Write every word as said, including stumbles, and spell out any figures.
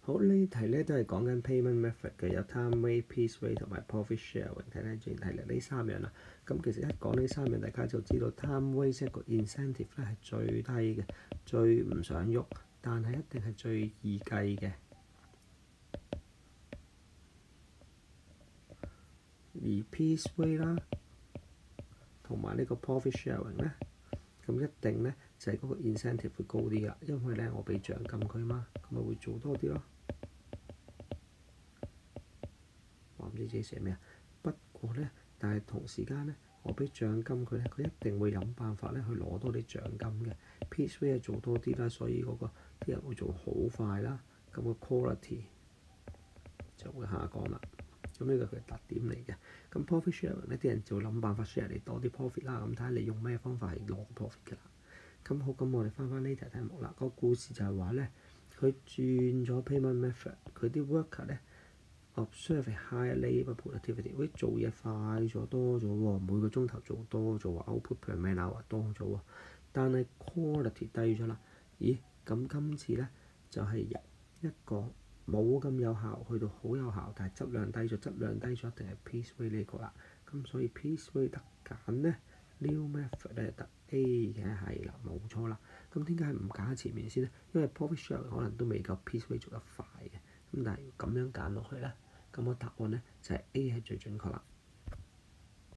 好，呢題咧都係講緊 payment method 嘅，有 time rate、piece rate 同埋 profit sharing。睇睇轉題嚟呢三樣啦。咁其實一講呢三樣，大家就知道 time rate 一個 incentive 咧係最低嘅，最唔想喐，但係一定係最易計嘅。而 piece rate 啦，同埋呢個 profit sharing 咧，咁一定咧就係、是、嗰個 incentive 會高啲噶，因為咧我俾獎金佢嘛，咁咪會做多啲咯。我唔知自己寫咩啊，不過咧，但係同時間咧，我俾獎金佢咧，佢一定會諗辦法咧去攞多啲獎金嘅。piece rate 做多啲啦，所以嗰、那個啲人會做好快啦，咁、那個 quality 就會下降啦。咁呢個係佢特點嚟嘅。咁 profit sharing 呢啲人就諗辦法 share 嚟多啲 profit 啦。咁睇下你用咩方法係攞 profit 㗎啦。咁好，咁我哋翻返呢題題目啦。個故事就係話咧，佢轉咗 payment method，佢啲 worker 咧 observe higher labour productivity， 喂做嘢快咗多咗喎，每個鐘頭做多咗喎 ，output per man hour 多咗喎，但係 quality 低咗啦。咦？咁今次咧就係、是、由一個冇咁有效去到好有效，但係質量低咗，質量低咗一定係 piece rate 呢個啦。咁所以 piece rate 得揀咧 new method 咧得 A 嘅係啦，冇錯啦。咁點解唔揀喺前面先咧？因為 profit sharing 可能都未夠 piece rate 做得快嘅。咁但係咁樣揀落去咧，咁個答案咧就係 A 係最準確啦。